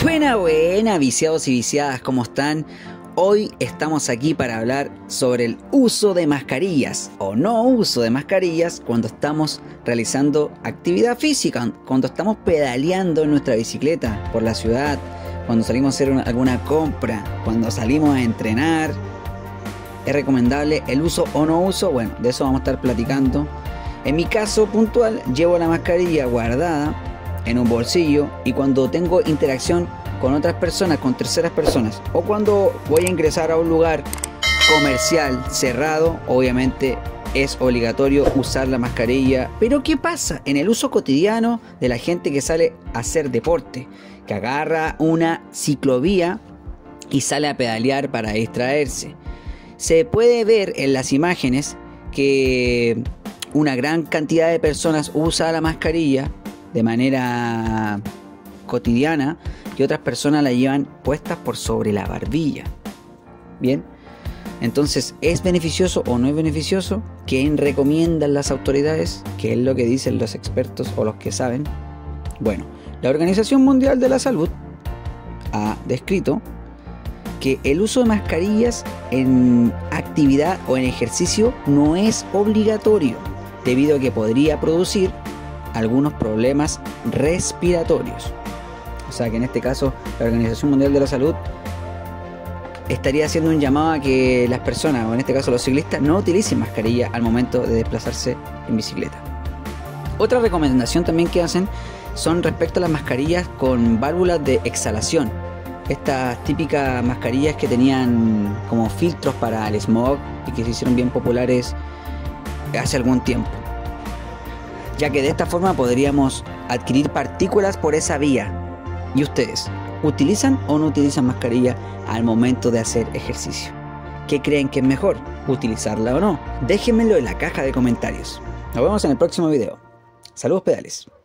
Buena, buena, viciados y viciadas, ¿cómo están? Hoy estamos aquí para hablar sobre el uso de mascarillas o no uso de mascarillas cuando estamos realizando actividad física, cuando estamos pedaleando en nuestra bicicleta por la ciudad, cuando salimos a hacer alguna compra, cuando salimos a entrenar. ¿Es recomendable el uso o no uso? Bueno, de eso vamos a estar platicando. En mi caso puntual, llevo la mascarilla guardada en un bolsillo y cuando tengo interacción con otras personas, con terceras personas, o cuando voy a ingresar a un lugar comercial cerrado, obviamente es obligatorio usar la mascarilla. Pero ¿qué pasa en el uso cotidiano de la gente que sale a hacer deporte? Que agarra una ciclovía y sale a pedalear para distraerse. Se puede ver en las imágenes que una gran cantidad de personas usa la mascarilla de manera cotidiana y otras personas la llevan puestas por sobre la barbilla. Bien, entonces, ¿es beneficioso o no es beneficioso? ¿Qué recomiendan las autoridades? ¿Qué es lo que dicen los expertos o los que saben? Bueno, la Organización Mundial de la Salud ha descrito que el uso de mascarillas en actividad o en ejercicio no es obligatorio, debido a que podría producir algunos problemas respiratorios. O sea que en este caso la Organización Mundial de la Salud estaría haciendo un llamado a que las personas, o en este caso los ciclistas, no utilicen mascarilla al momento de desplazarse en bicicleta. Otra recomendación también que hacen son respecto a las mascarillas con válvulas de exhalación. Estas típicas mascarillas que tenían como filtros para el smog y que se hicieron bien populares hace algún tiempo, ya que de esta forma podríamos adquirir partículas por esa vía. ¿Y ustedes utilizan o no utilizan mascarilla al momento de hacer ejercicio? ¿Qué creen que es mejor, utilizarla o no? Déjenmelo en la caja de comentarios. Nos vemos en el próximo video. Saludos pedales.